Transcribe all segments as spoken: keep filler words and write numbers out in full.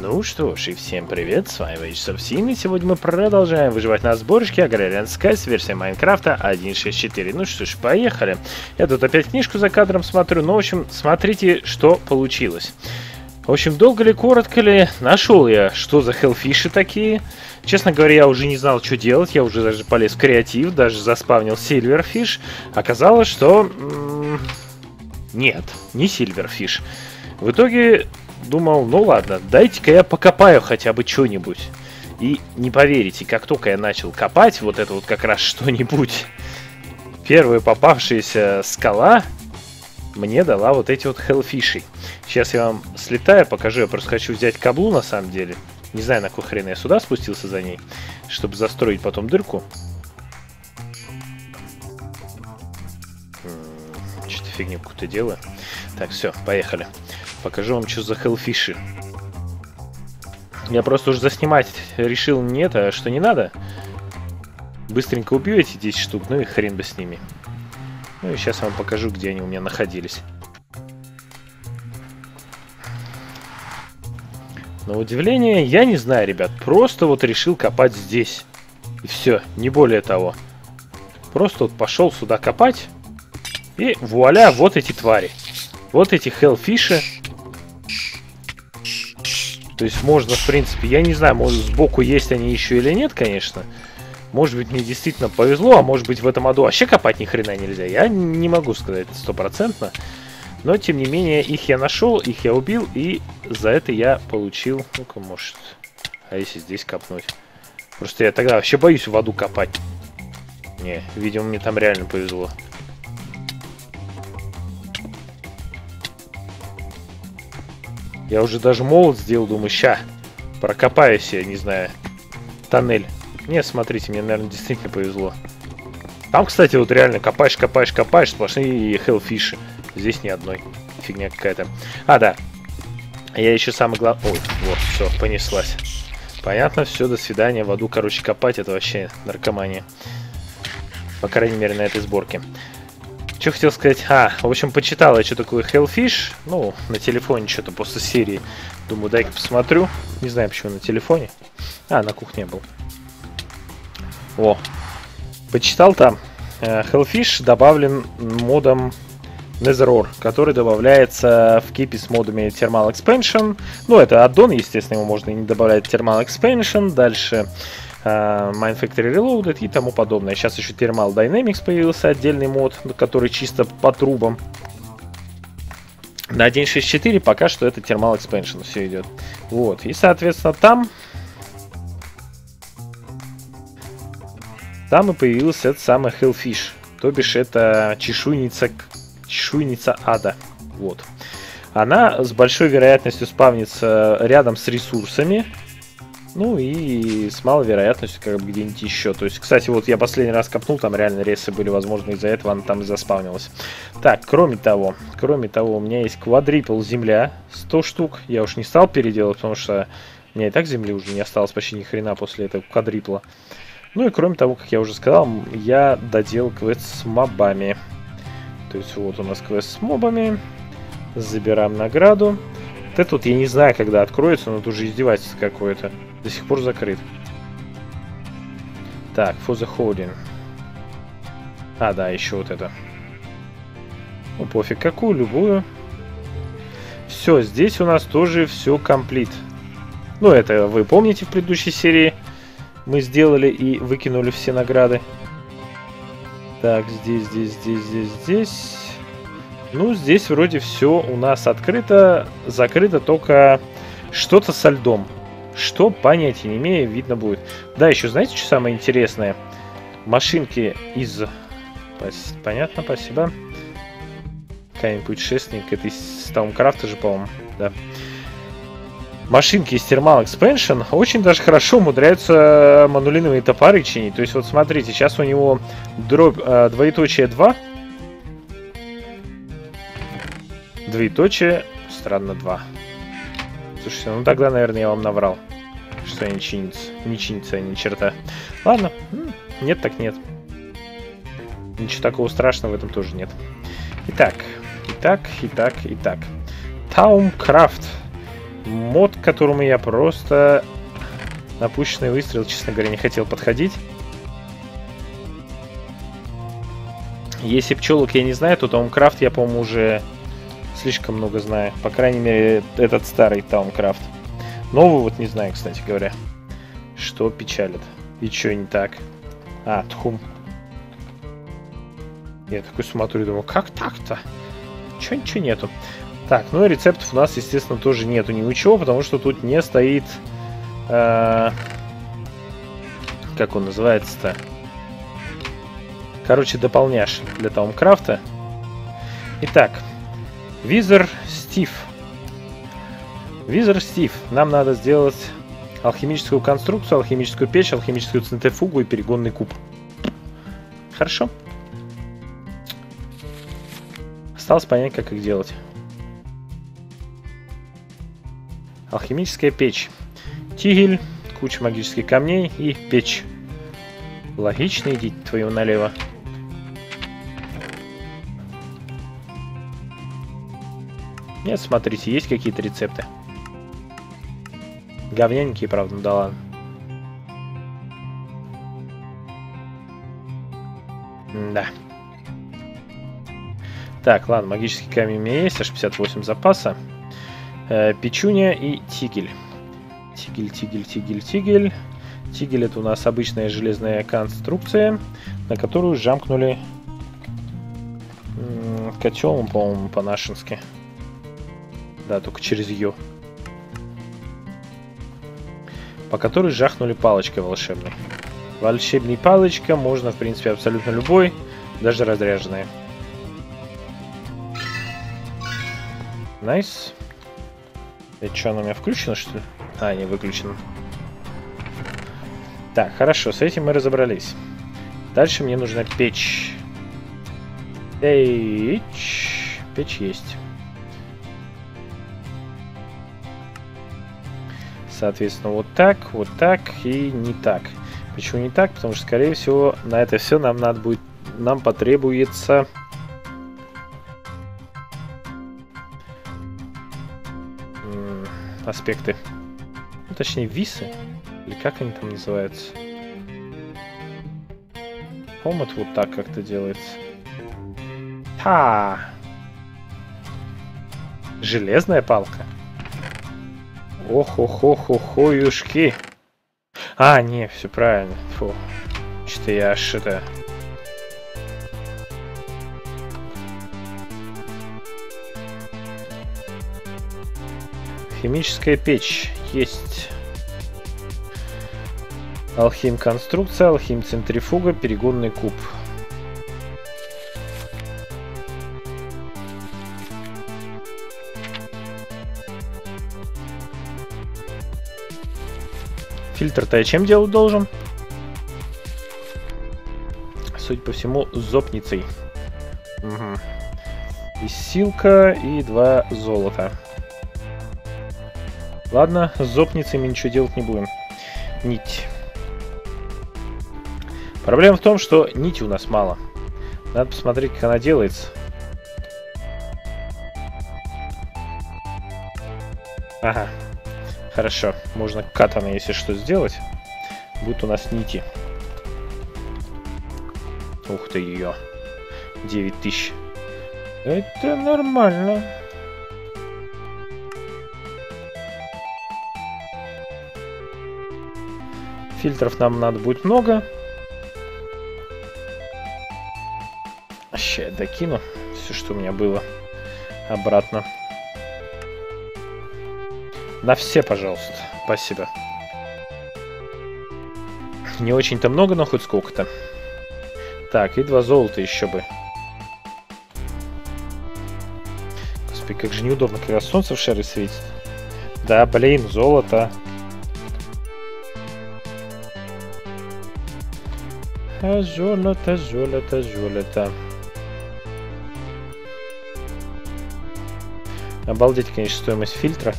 Ну что ж, и всем привет, с вами Вейчсовсин, и сегодня мы продолжаем выживать на сборочке Agrarian Skies версия Майнкрафта один точка шесть точка четыре. Ну что ж, поехали. Я тут опять книжку за кадром смотрю, но в общем, смотрите, что получилось. В общем, долго ли, коротко ли, нашел я, что за хеллфиши такие. Честно говоря, я уже не знал, что делать, я уже даже полез в креатив, даже заспавнил Silverfish. Оказалось, что... Нет, не Silverfish. В итоге... Думал, ну ладно, дайте-ка я покопаю хотя бы что-нибудь. И не поверите, как только я начал копать вот это вот как раз что-нибудь, первая попавшаяся скала мне дала вот эти вот хеллфиши. Сейчас я вам слетаю, покажу. Я просто хочу взять каблу на самом деле. Не знаю, на какой хрен я сюда спустился за ней, чтобы застроить потом дырку. Что-то фигню какую-то делаю. Так, все, поехали. Покажу вам, что за хеллфиши. Я просто уже заснимать решил не это, что не надо. Быстренько убью эти десять штук, ну и хрен бы с ними. Ну и сейчас вам покажу, где они у меня находились. На удивление, я не знаю, ребят. Просто вот решил копать здесь. И все, не более того. Просто вот пошел сюда копать. И вуаля, вот эти твари. Вот эти хеллфиши. То есть можно, в принципе, я не знаю, может сбоку есть они еще или нет, конечно. Может быть, мне действительно повезло, а может быть в этом аду вообще копать ни хрена нельзя. Я не могу сказать стопроцентно. Но, тем не менее, их я нашел, их я убил, и за это я получил... Ну-ка, может... А если здесь копнуть? Просто я тогда вообще боюсь в аду копать. Не, видимо, мне там реально повезло. Я уже даже молот сделал, думаю, ща, прокопаюсь я, не знаю, тоннель. Не, смотрите, мне, наверное, действительно повезло. Там, кстати, вот реально копаешь, копаешь, копаешь, сплошные хеллфиши. Здесь ни одной. Фигня какая-то. А, да. Я еще самый главный... Ой, вот, все, понеслась. Понятно, все, до свидания. В аду, короче, копать, это вообще наркомания. По крайней мере, на этой сборке. Что хотел сказать? А, в общем, почитал я, что такое хеллфиш. Ну, на телефоне что-то после серии. Думаю, дай-ка посмотрю. Не знаю, почему на телефоне. А, на кухне был. О, почитал там. Hellfish добавлен модом Netherore, который добавляется в кипе с модами Thermal Expansion. Ну, это аддон, естественно, его можно и не добавлять Thermal Expansion. Дальше... Mine Factory Reloaded и тому подобное. Сейчас еще Thermal Dynamics появился, отдельный мод, который чисто по трубам. На один точка шесть точка четыре пока что это Thermal Expansion все идет. Вот. И, соответственно, там... Там и появился этот самый Hellfish. То бишь, это чешуйница, чешуйница ада. Вот. Она с большой вероятностью спавнится рядом с ресурсами. Ну и с малой вероятностью как бы где-нибудь еще. То есть, кстати, вот я последний раз копнул, там реально рейсы были, возможно, из-за этого она там и заспавнилась. Так, кроме того, кроме того, у меня есть квадрипл земля, сто штук. Я уж не стал переделывать, потому что у меня и так земли уже не осталось почти ни хрена после этого квадрипла. Ну и кроме того, как я уже сказал, я доделал квест с мобами. То есть вот у нас квест с мобами. Забираем награду. Вот это вот я не знаю, когда откроется, но это уже издевательство какое-то. До сих пор закрыт. Так, for the holding. А, да, еще вот это. Ну, пофиг, какую, любую. Все, здесь у нас тоже все комплит. Ну, это вы помните, в предыдущей серии мы сделали и выкинули все награды. Так, здесь, здесь, здесь, здесь, здесь. Ну, здесь вроде все у нас открыто. Закрыто только что-то со льдом. Что, понятия не имею, видно будет. Да, еще знаете, что самое интересное? Машинки из... Понятно, спасибо. Камень путешественник. Это из Стаумкрафта же, по-моему. Да. Машинки из Thermal Expansion очень даже хорошо умудряются манулиновые топоры чинить. То есть, вот смотрите, сейчас у него дробь, э, двоеточие два. Двоеточие, странно, два. Слушайте, ну тогда, наверное, я вам наврал, что они чинятся. Не чинятся они ни черта. Ладно, нет так нет. Ничего такого страшного в этом тоже нет. Итак, итак, итак, итак. Таумкрафт. мод, к которому я просто на пушечный выстрел, честно говоря, не хотел подходить. Если пчелок я не знаю, то Thaumcraft я, по-моему, уже слишком много знаю. По крайней мере, этот старый Thaumcraft. Новый вот не знаю, кстати говоря. Что печалит. И что не так? А, тхум. Я такой смотрю и думаю, как так-то? Чё, ничего нету. Так, ну и рецептов у нас, естественно, тоже нету ничего, потому что тут не стоит... Э, как он называется-то? Короче, дополняш для Thaumcraft. Итак, Визер Стив. Визер Стив. Нам надо сделать алхимическую конструкцию, алхимическую печь, алхимическую центрифугу и перегонный куб. Хорошо. Осталось понять, как их делать. Алхимическая печь. Тигель, куча магических камней и печь. Логично, идите твою налево. Нет, смотрите, есть какие-то рецепты. Говняненькие, правда, ну да ладно. Да. Так, ладно, магический камень у меня есть, аж пятьдесят восемь запаса. Э, печуня и тигель. Тигель, тигель, тигель, тигель. Тигель — это у нас обычная железная конструкция, на которую жамкнули котелом, по-моему, по-нашенски. Да, только через ее. По которой жахнули палочкой волшебной. Волшебной палочка можно, в принципе, абсолютно любой, даже разряженная. Найс. Это что, она у меня включена, что ли? А, не выключена. Так, хорошо, с этим мы разобрались. Дальше мне нужна печь. Печь. Печь есть. Соответственно, вот так, вот так и не так. Почему не так? Потому что, скорее всего, на это все нам надо будет, нам потребуется аспекты. Ну, точнее, висы. Или как они там называются? По-моему, это вот так как-то делается. Та! Железная палка. Ох-ох-ох-ох-охюшки. А, не, все правильно. Фу. Что-то я аж это... Химическая печь есть. Алхим-конструкция, алхим-центрифуга, перегонный куб. Фильтр-то я чем делать должен? Судя по всему, зопницей. Угу. И силка, и два золота. Ладно, с зопницей мы ничего делать не будем. Нить. Проблема в том, что нити у нас мало. Надо посмотреть, как она делается. Ага. Хорошо. Можно катана, если что, сделать. Будут у нас нити. Ух ты ее. девять тысяч. Это нормально. Фильтров нам надо будет много. Сейчас я докину все, что у меня было, обратно. На все, пожалуйста. Спасибо. Не очень-то много, но хоть сколько-то. Так, и два золота еще бы. Господи, как же неудобно, когда солнце в шары светит. Да, блин, золото. А золото, золото, золото. Обалдеть, конечно, стоимость фильтра.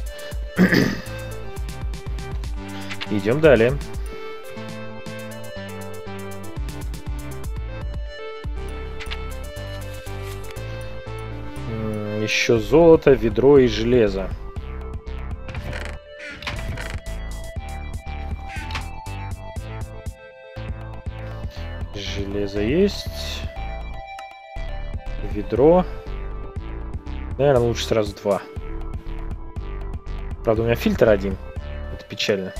Идем далее. Еще золото, ведро и железо. Железо есть. Ведро. Наверное, лучше сразу два. Правда, у меня фильтр один. Это печально.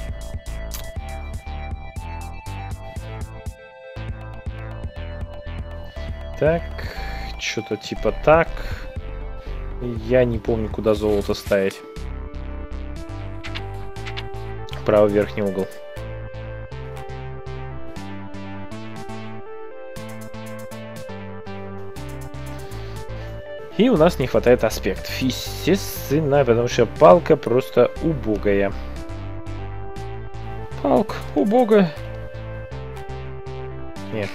Так. Что-то типа так. Я не помню, куда золото ставить. Правый верхний угол. И у нас не хватает аспектов. Естественно, потому что палка просто убогая. Палка убогая. Нет.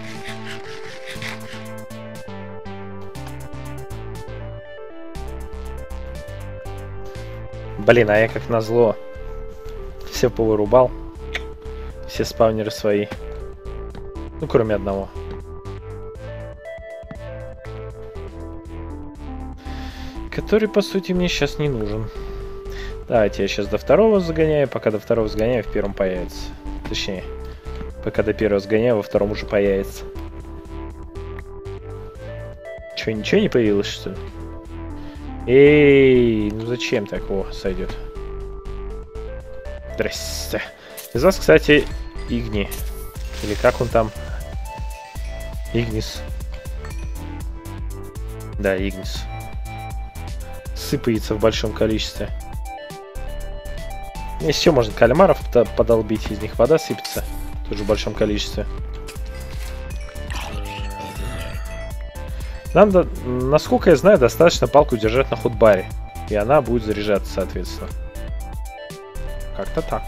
Блин, а я как назло все повырубал. Все спавнеры свои. Ну, кроме одного. Который, по сути, мне сейчас не нужен. Давайте я сейчас до второго загоняю. Пока до второго сгоняю, в первом появится. Точнее, пока до первого сгоняю, во втором уже появится. Че, ничего не появилось, что ли? Эй, ну зачем так? О, сойдет. Здрасте. Из вас, кстати, Игни. Или как он там? Игнис. Да, Игнис. Сыпается в большом количестве. Еще можно кальмаров подолбить, из них вода сыпется. Тоже в большом количестве. Нам, до... насколько я знаю, достаточно палку держать на худбаре. И она будет заряжаться, соответственно. Как-то так.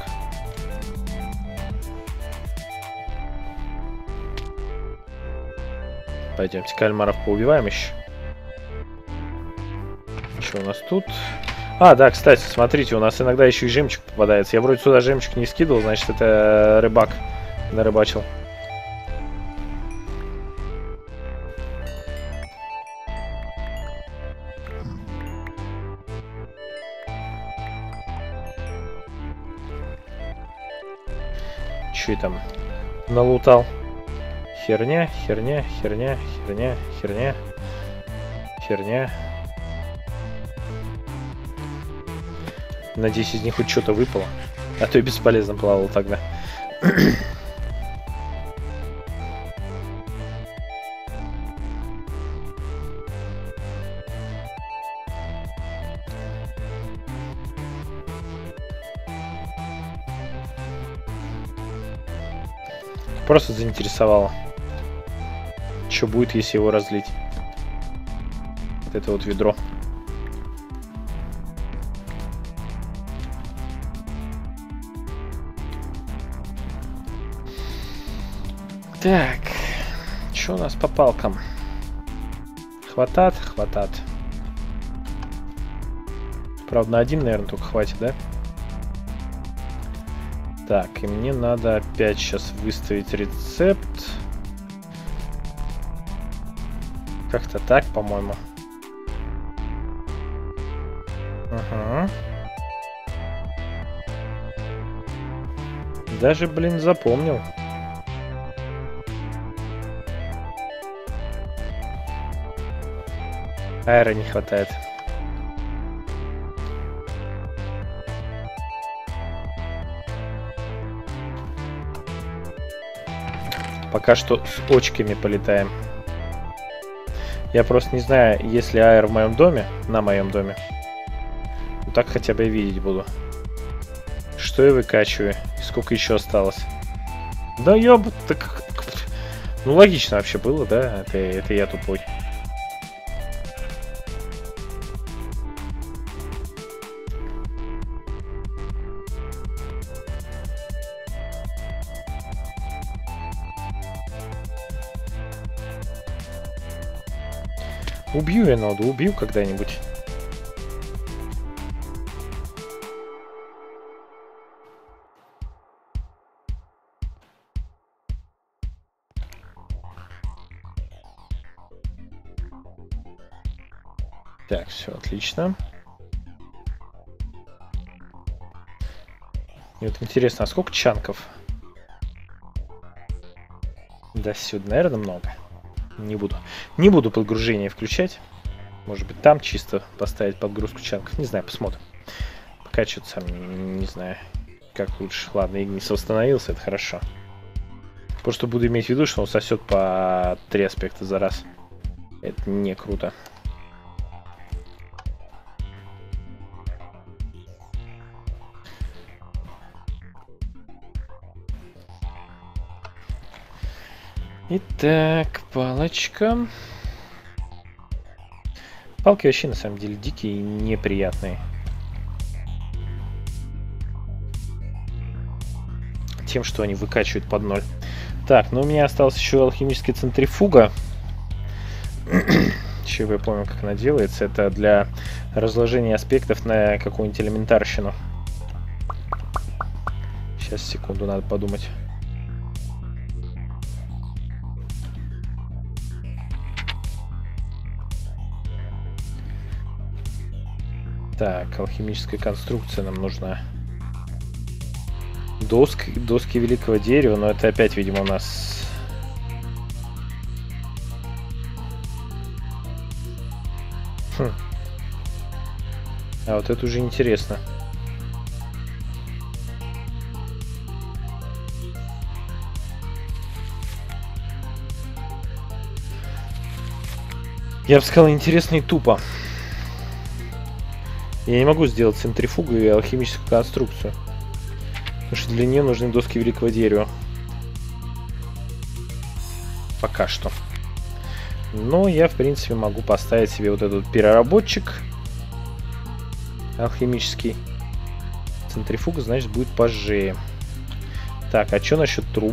Пойдемте кальмаров поубиваем еще. Что у нас тут? А, да, кстати, смотрите, у нас иногда еще и жемчуг попадается. Я вроде сюда жемчуг не скидывал, значит, это рыбак нарыбачил. Че там налутал? Херня, херня, херня, херня, херня, херня. Надеюсь, из них хоть что-то выпало. А то и бесполезно плавал тогда. Просто заинтересовало. Что будет, если его разлить? Вот это вот ведро. Так, что у нас по палкам? Хватат, хватат. Правда, на один, наверное, только хватит, да? Так, и мне надо опять сейчас выставить рецепт. Как-то так, по-моему. Ага. Даже, блин, запомнил. Аэро не хватает. Пока что с очками полетаем. Я просто не знаю, есть ли аэр в моем доме, на моем доме. Ну, так хотя бы видеть буду. Что я выкачиваю? И сколько еще осталось? Да ёб... Так... Ну, логично вообще было, да? Это, это я тупой. Убью я ноду, убью когда-нибудь. Так, все отлично. И вот интересно, а сколько чанков? Да, сюда, наверное, много. Не буду. Не буду подгружение включать. Может быть, там чисто поставить подгрузку чанков. Не знаю, посмотрим. Пока что-то сам не, не знаю, как лучше. Ладно, Игнис восстановился, это хорошо. Просто буду иметь в виду, что он сосет по три аспекта за раз. Это не круто. Итак, палочка. Палки вообще на самом деле дикие и неприятные. Тем, что они выкачивают под ноль. Так, ну у меня осталась еще алхимическая центрифуга. Еще я помню, как она делается. Это для разложения аспектов на какую-нибудь элементарщину. Сейчас, секунду, надо подумать. Так, алхимическая конструкция нам нужна. Доски, доски великого дерева, но это опять, видимо, у нас... Хм. А вот это уже интересно. Я бы сказал, интересно и тупо. Я не могу сделать центрифугу и алхимическую конструкцию. Потому что для нее нужны доски великого дерева. Пока что. Но я, в принципе, могу поставить себе вот этот переработчик алхимический. Центрифуга, значит, будет позже. Так, а что насчет труб?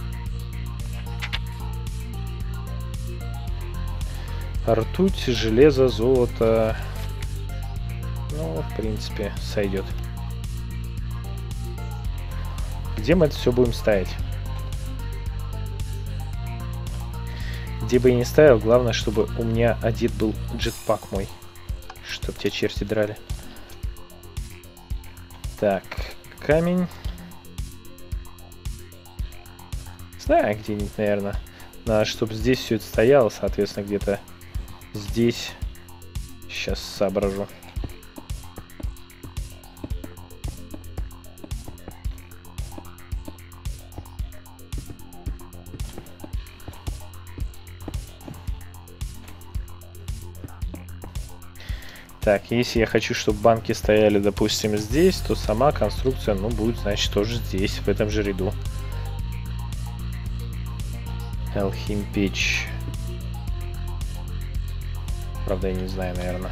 Ртуть, железо, золото. Ну, в принципе, сойдет. Где мы это все будем ставить? Где бы я ни ставил, главное, чтобы у меня одет был джетпак мой. Чтоб тебя черти драли. Так, камень. Знаю, где-нибудь, наверное. Надо, чтобы здесь все это стояло, соответственно, где-то здесь. Сейчас соображу. Так, если я хочу, чтобы банки стояли, допустим, здесь, то сама конструкция, ну, будет, значит, тоже здесь, в этом же ряду. Алхимпечь. Правда, я не знаю, наверное.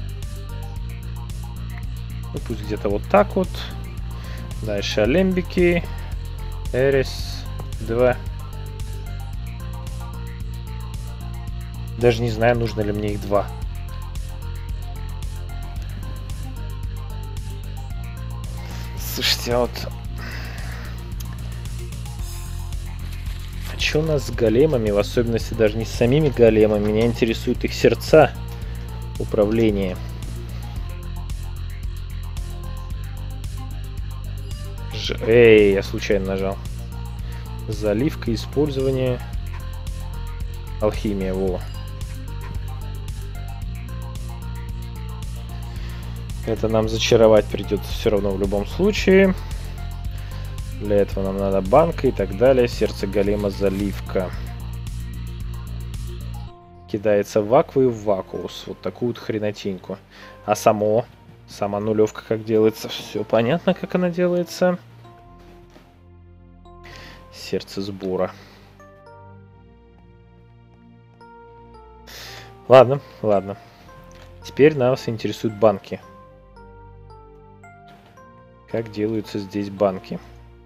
Ну, пусть где-то вот так вот. Дальше алембики. Эрис. Два. Даже не знаю, нужно ли мне их два. Слушайте, а вот... А что у нас с големами, в особенности даже не с самими големами, меня интересуют их сердца управления. Ж... Эй, я случайно нажал. Заливка, использование. Алхимия, во. Это нам зачаровать придется все равно в любом случае. Для этого нам надо банка и так далее. Сердце голема, заливка. Кидается в акву и в вакуус. Вот такую вот хренотеньку. А само, сама нулевка как делается. Все понятно, как она делается. Сердце сбора. Ладно, ладно. Теперь нас интересуют банки. Как делаются здесь банки?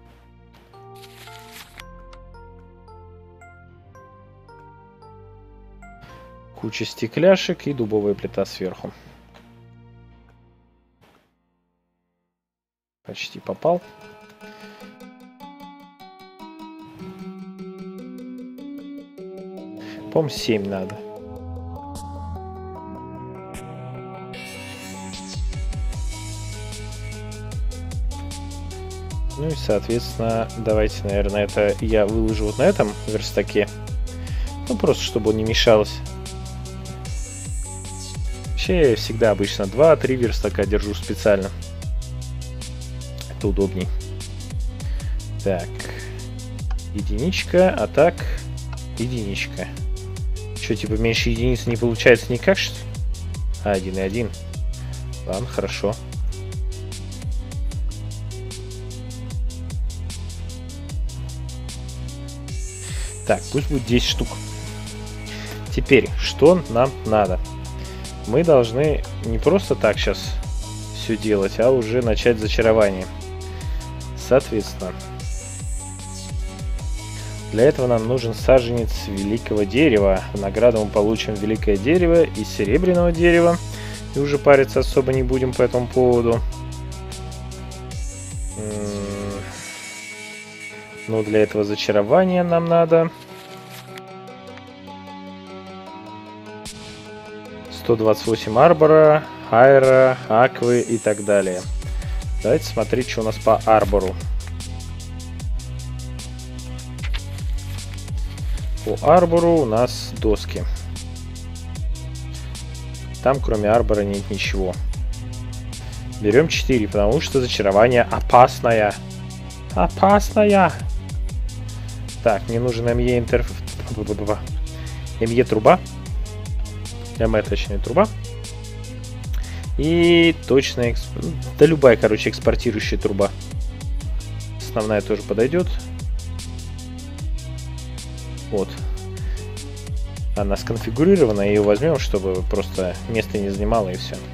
Куча стекляшек и дубовая плита сверху. Почти попал. По-моему, семь надо. Ну и, соответственно, давайте, наверное, это я выложу вот на этом верстаке. Ну, просто, чтобы он не мешалось. Вообще, я всегда обычно два-три верстака держу специально. Это удобней. Так. Единичка, а так... Единичка. Что, типа, меньше единицы не получается никак, что ли? А, один и один. Ладно, хорошо. Так, пусть будет десять штук. Теперь, что нам надо? Мы должны не просто так сейчас все делать, а уже начать зачарование. Соответственно, для этого нам нужен саженец великого дерева. В награду мы получим великое дерево из серебряного дерева. И уже париться особо не будем по этому поводу. Но для этого зачарования нам надо сто двадцать восемь арбора, айра, аквы и так далее. Давайте смотреть, что у нас по арбору. По арбору у нас доски. Там кроме арбора нет ничего. Берем четыре, потому что зачарование опасное. Опасная. Так, мне нужен эм е интерф... эм е труба. эм е, точнее, труба. И точно... Эксп... Да любая, короче, экспортирующая труба. Основная тоже подойдет. Вот. Она сконфигурирована, ее возьмем, чтобы просто место не занимало, и все.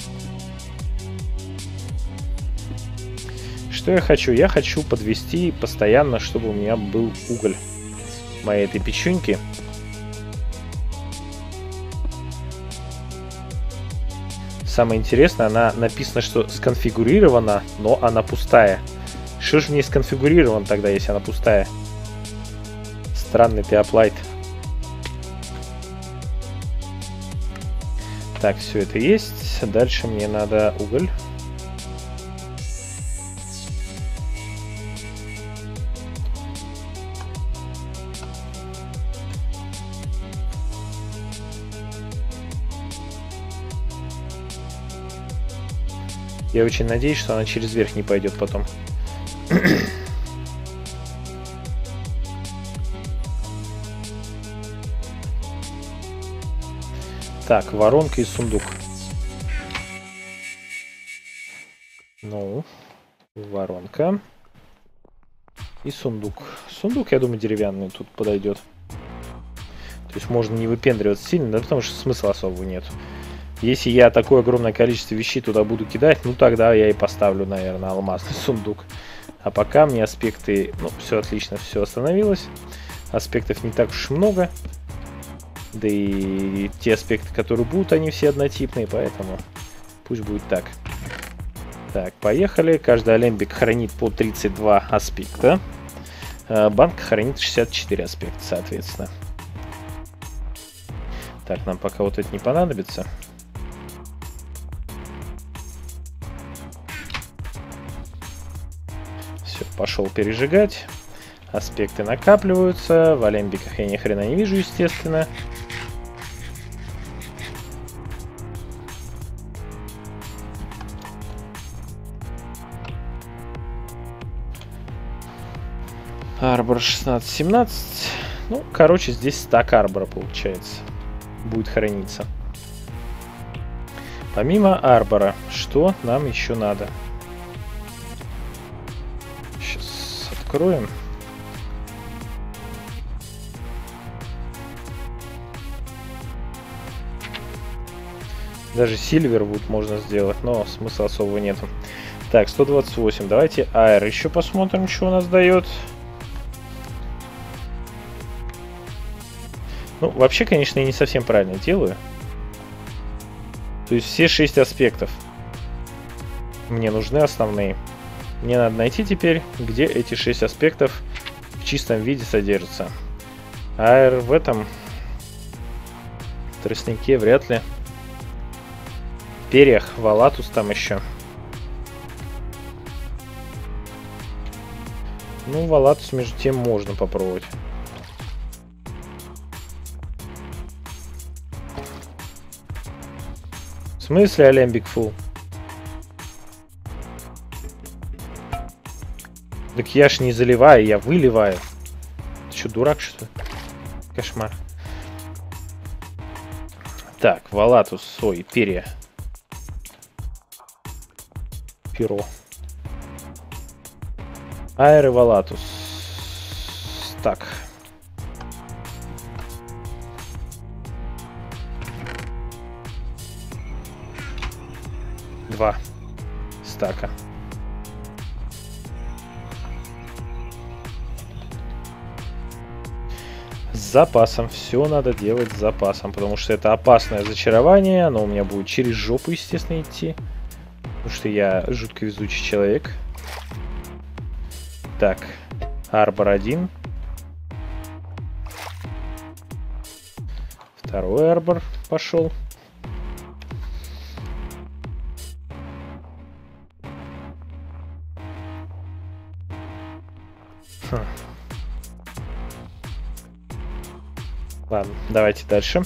Что я хочу? Я хочу подвести постоянно, чтобы у меня был уголь моей этой печеньки. Самое интересное, она написано, что сконфигурирована, но она пустая. Что же в ней сконфигурировано тогда, если она пустая? Странный ты аплайт. Так, все это есть. Дальше мне надо уголь. Я очень надеюсь, что она через верх не пойдет потом. Так, воронка и сундук. Ну, воронка и сундук. Сундук, я думаю, деревянный тут подойдет. То есть можно не выпендриваться сильно, да, потому что смысла особого нет. Если я такое огромное количество вещей туда буду кидать, ну тогда я и поставлю, наверное, алмазный сундук. А пока мне аспекты... Ну, все отлично, все остановилось. Аспектов не так уж много. Да и те аспекты, которые будут, они все однотипные, поэтому пусть будет так. Так, поехали. Каждый алембик хранит по тридцать два аспекта. Банк хранит шестьдесят четыре аспекта, соответственно. Так, нам пока вот это не понадобится. Все, пошел пережигать. Аспекты накапливаются. В алембиках я ни хрена не вижу, естественно. Арбор шестнадцать семнадцать. Ну, короче, здесь стак арбора получается. Будет храниться. Помимо арбора, что нам еще надо? Сейчас откроем. Даже Сильвервуд можно сделать, но смысла особого нету. Так, сто двадцать восемь. Давайте Айр еще посмотрим, что у нас дает. Ну, вообще, конечно, я не совсем правильно делаю. То есть все шесть аспектов мне нужны основные. Мне надо найти теперь, где эти шесть аспектов в чистом виде содержатся. Айр в этом тростнике вряд ли. В перьях, Валатус там еще. Ну, Валатус, между тем, можно попробовать. В смысле Алембик фул? Так я ж не заливаю, я выливаю. Ты что, дурак, что ли? Кошмар. Так, Валатус, ой, перья. Перо. Аэр и Валатус. Так. Два стака. С запасом. Все надо делать с запасом, потому что это опасное зачарование. Оно у меня будет через жопу, естественно, идти. Потому что я жутко везучий человек. Так. Арбор один. Второй арбор пошел. Хм. Ладно, давайте дальше.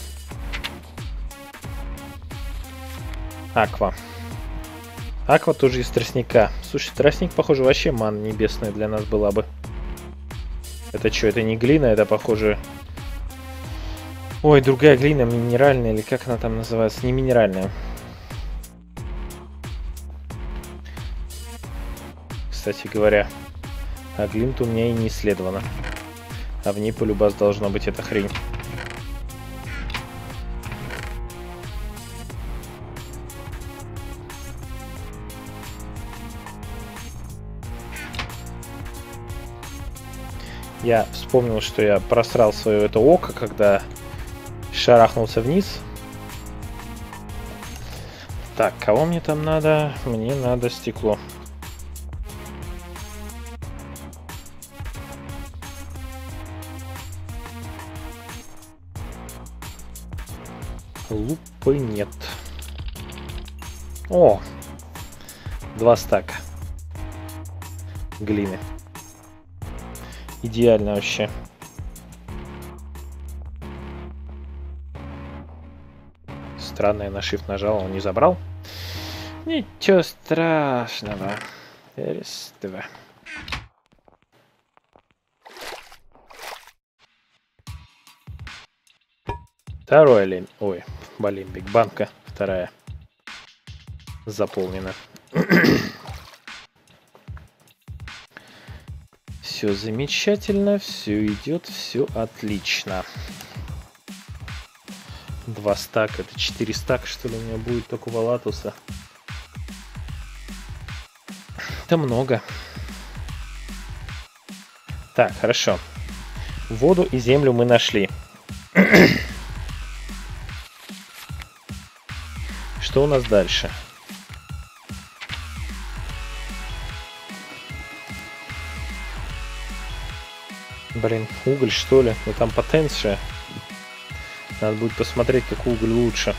Аква. Аква тоже из тростника. Слушай, тростник, похоже, вообще мана небесная для нас была бы. Это что, это не глина, это, похоже... Ой, другая глина, минеральная, или как она там называется? Не минеральная. Кстати говоря, а глин-то у меня и не исследована. А в ней полюбас должна быть эта хрень. Я вспомнил, что я просрал свое это око, когда шарахнулся вниз. Так, кого мне там надо? Мне надо стекло. Лупы нет. О! Два стака глины. Идеально вообще. Странно, я на shift нажал, он не забрал. Ничего страшного. Переставай. Второй олень. Ой, блин, биг-банка. Вторая. Заполнена. Все замечательно, все идет, все отлично. Два стака, это четыре стака, что ли, у меня будет только у Валатуса. Это много. Так, хорошо. Воду и землю мы нашли. Что у нас дальше? Блин, уголь, что ли? Ну там потенция. Надо будет посмотреть, как уголь лучше.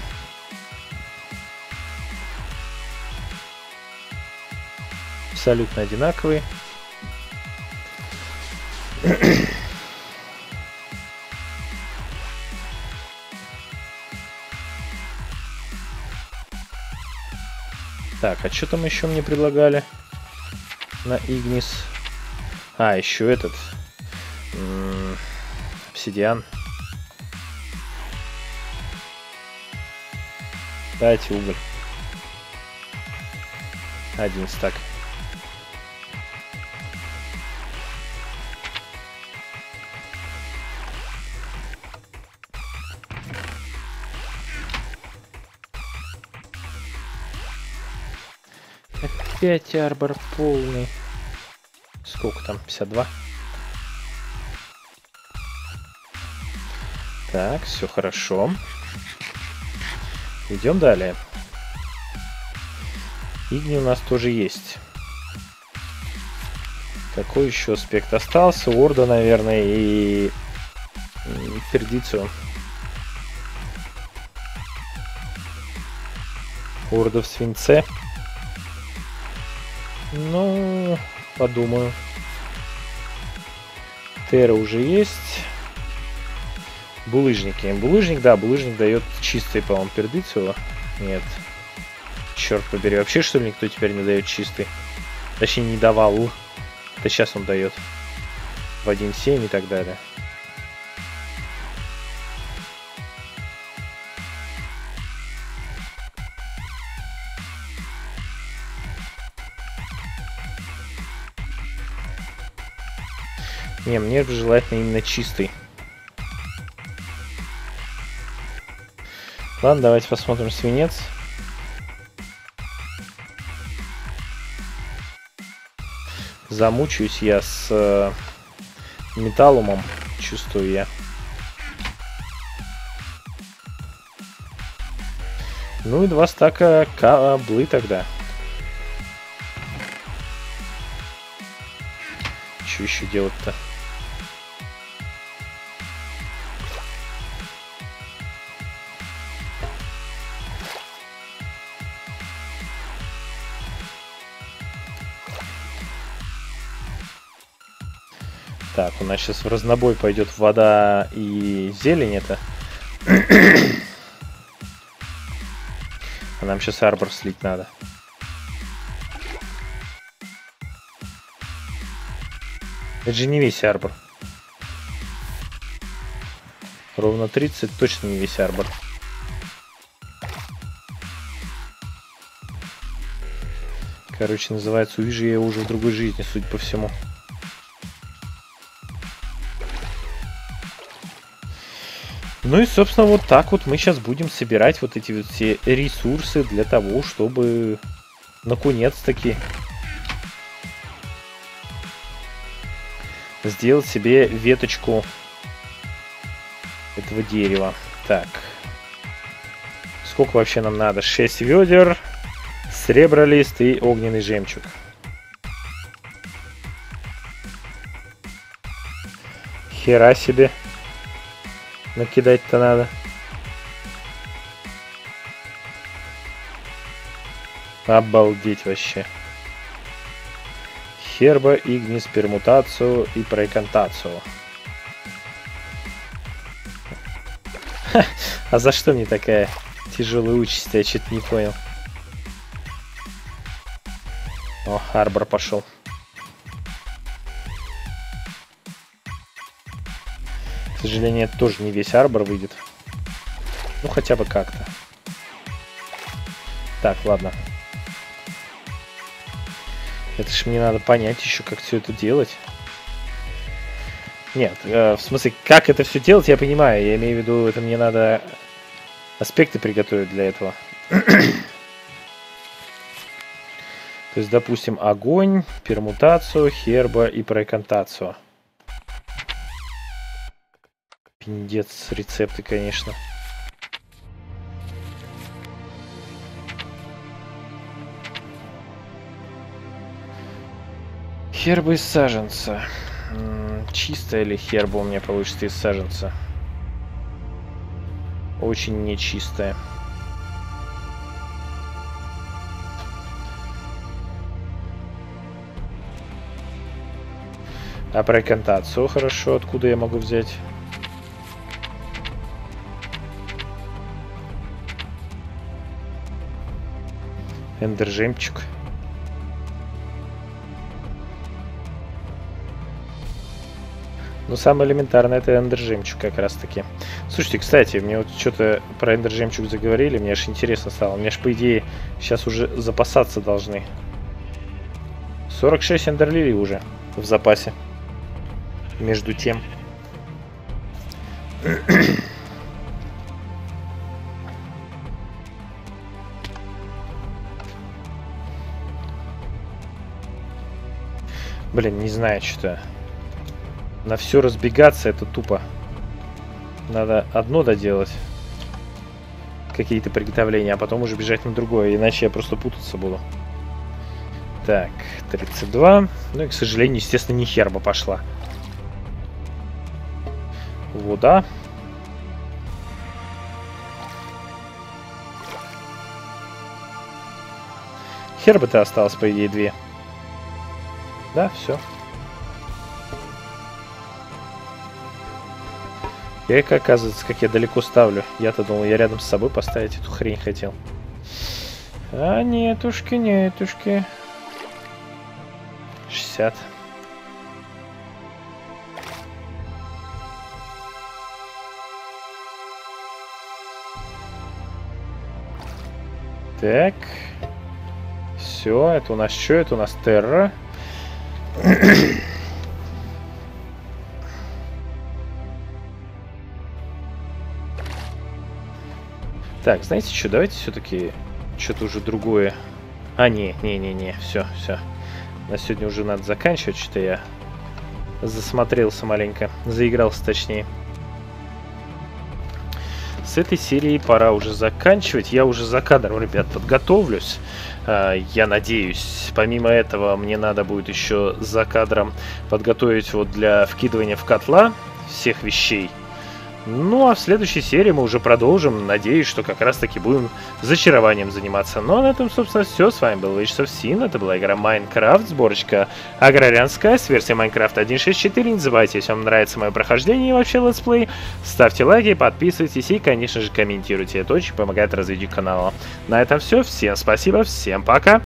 Абсолютно одинаковые. Так, а что там еще мне предлагали на Игнис? А, еще этот м-м, обсидиан. Дайте уголь. Один стак. Опять арбор полный. Сколько там? пятьдесят два. Так, все хорошо. Идем далее. Игни у нас тоже есть. Какой еще аспект остался? Орда, наверное, и пердицию. Орда в свинце. Ну, подумаю. Терра уже есть. Булыжники. Булыжник, да, булыжник дает чистый, по-моему, пердыцию. Нет. Черт побери. Вообще, что ли, никто теперь не дает чистый? Точнее, не давал. Это сейчас он дает. В один точка семь и так далее. Не, мне желательно именно чистый. Ладно, давайте посмотрим свинец. Замучаюсь я с э, металлумом, чувствую я. Ну и два стака каблы тогда. Что еще делать-то? Так, у нас сейчас в разнобой пойдет вода и зелень это. А нам сейчас арбор слить надо. Это же не весь арбор. Ровно тридцать, точно не весь арбор. Короче, называется, увижу я уже в другой жизни, судя по всему. Ну и, собственно, вот так вот мы сейчас будем собирать вот эти вот все ресурсы для того, чтобы наконец-таки сделать себе веточку этого дерева. Так. Сколько вообще нам надо? шесть ведер, сребролист и огненный жемчуг. Хера себе. Накидать-то надо. Обалдеть вообще. Херба, игнис, пермутацию и прекантацию. А за что мне такая тяжелая участь? Я что-то не понял. О, арбор пошел. К сожалению, это тоже не весь арбор выйдет. Ну, хотя бы как-то. Так, ладно. Это ж мне надо понять еще, как все это делать. Нет, э, в смысле, как это все делать, я понимаю. Я имею в виду, это мне надо аспекты приготовить для этого. То есть, допустим, огонь, пермутацию, херба и прекантацию. Пиндец, рецепты, конечно. Херба из саженца. Чистая ли херба у меня получится из саженца? Очень нечистая. А прекантацию хорошо. Откуда я могу взять? Эндер-жемчуг. Ну, самое элементарное — это эндер-жемчуг как раз-таки. Слушайте, кстати, мне вот что-то про эндер-жемчуг заговорили, мне аж интересно стало. Мне аж, по идее, сейчас уже запасаться должны. сорок шесть эндерлилий уже в запасе. Между тем. Блин, не знаю, что-то. На все разбегаться — это тупо. Надо одно доделать. Какие-то приготовления, а потом уже бежать на другое. Иначе я просто путаться буду. Так, тридцать два. Ну и, к сожалению, естественно, не херба пошла. Вода. Херба-то осталось, по идее, две. Да, все. Эка, оказывается, как я далеко ставлю. Я-то думал, я рядом с собой поставить эту хрень хотел. А нетушки, нетушки. шестьдесят. Так. Все, это у нас что? Это у нас Терра. Так, знаете что, давайте все-таки что-то уже другое. А, не, не, не, не, все, все. На сегодня уже надо заканчивать, что-то я засмотрелся маленько, заигрался точнее. С этой серией пора уже заканчивать. Я уже за кадром, ребят, подготовлюсь. Я надеюсь. Помимо этого, мне надо будет еще за кадром подготовить вот для вкидывания в котла всех вещей. Ну, а в следующей серии мы уже продолжим. Надеюсь, что как раз-таки будем зачарованием заниматься. Ну, а на этом, собственно, все. С вами был Age of Sin. Это была игра Minecraft, сборочка аграрианская с версией Minecraft один точка шесть точка четыре. Не забывайте, если вам нравится мое прохождение и вообще летсплей, ставьте лайки, подписывайтесь и, конечно же, комментируйте. Это очень помогает развитию канала. На этом все. Всем спасибо, всем пока.